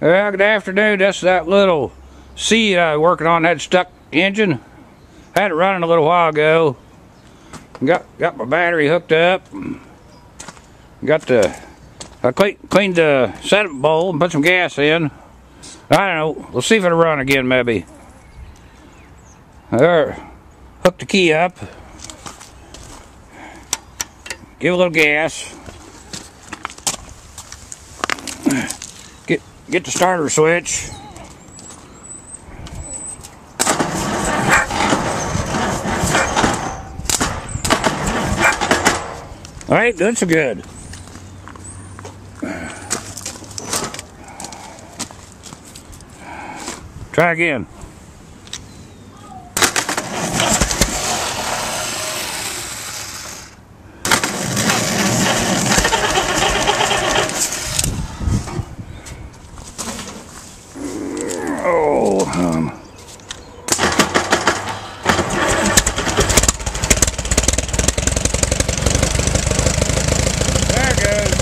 Well, good afternoon. That's that little C working on that stuck engine. Had it running a little while ago. Got my battery hooked up. I cleaned the setup bowl and put some gas in. I don't know. We'll see if it'll run again, maybe. There. Hook the key up. Give a little gas. Get the starter switch. Alright, good, so good. Try again. There it goes.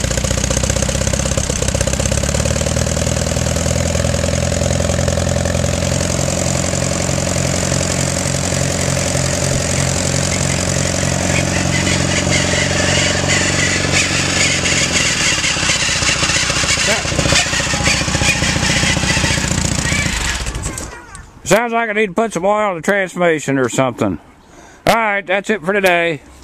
Sounds like I need to put some oil in the transmission or something. Alright, that's it for today.